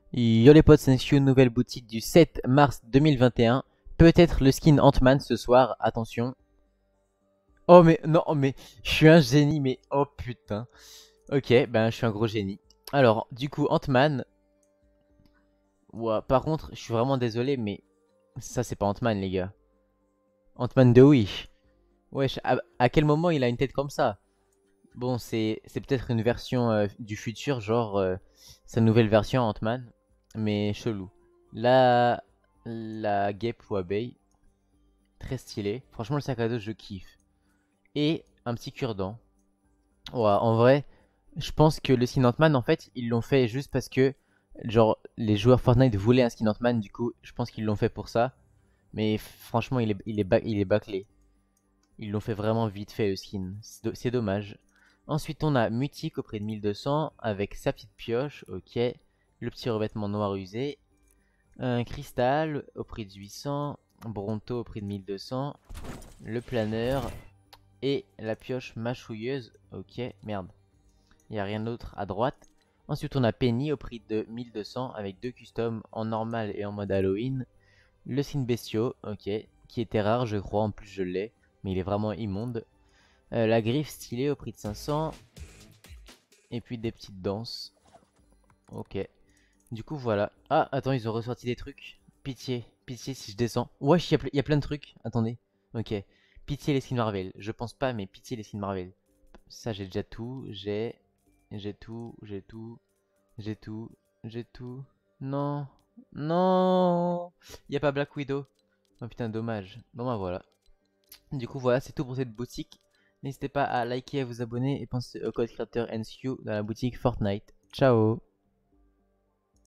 Yo les potes, c'est Nshu, nouvelle boutique du 7 mars 2021. Peut-être le skin Ant-Man ce soir, attention. Oh mais non, mais je suis un génie, mais oh putain. Ok, ben je suis un gros génie. Alors, du coup, Ant-Man. Ouah, par contre, je suis vraiment désolé, mais ça c'est pas Ant-Man les gars. Ant-Man de Wish. Wesh, à quel moment il a une tête comme ça? Bon, c'est peut-être une version du futur, genre sa nouvelle version Ant-Man, mais chelou. Là, la guêpe ou abeille, très stylé. Franchement, le sac à dos, je kiffe. Et un petit cure-dent. Ouais, en vrai, je pense que le skin Ant-Man, en fait, ils l'ont fait juste parce que, genre, les joueurs Fortnite voulaient un skin Ant-Man, du coup, je pense qu'ils l'ont fait pour ça. Mais franchement, il est bâclé. Ils l'ont fait vraiment vite fait le skin. C'est dommage. Ensuite, on a Mutique au prix de 1200 avec sa petite pioche. Ok. Le petit revêtement noir usé. Un cristal au prix de 800. Bronto au prix de 1200. Le planeur. Et la pioche mâchouilleuse. Ok. Merde. Il n'y a rien d'autre à droite. Ensuite, on a Penny au prix de 1200 avec deux customs en normal et en mode Halloween. Le signe bestiaux, ok, qui était rare, je crois, en plus je l'ai, mais il est vraiment immonde. La griffe stylée au prix de 500. Et puis des petites danses. Ok. Du coup, voilà. Ah, attends, ils ont ressorti des trucs. Pitié, pitié si je descends. Wesh, il y a plein de trucs. Attendez. Ok. Pitié les skins Marvel. Je pense pas, mais pitié les skins Marvel. Ça, j'ai déjà tout. J'ai tout. J'ai tout. J'ai tout. J'ai tout. Non. Non. Il y a pas Black Widow. Oh putain, dommage. Bon bah voilà. Du coup, voilà, c'est tout pour cette boutique. N'hésitez pas à liker, à vous abonner et pensez au code créateur NSU dans la boutique Fortnite. Ciao!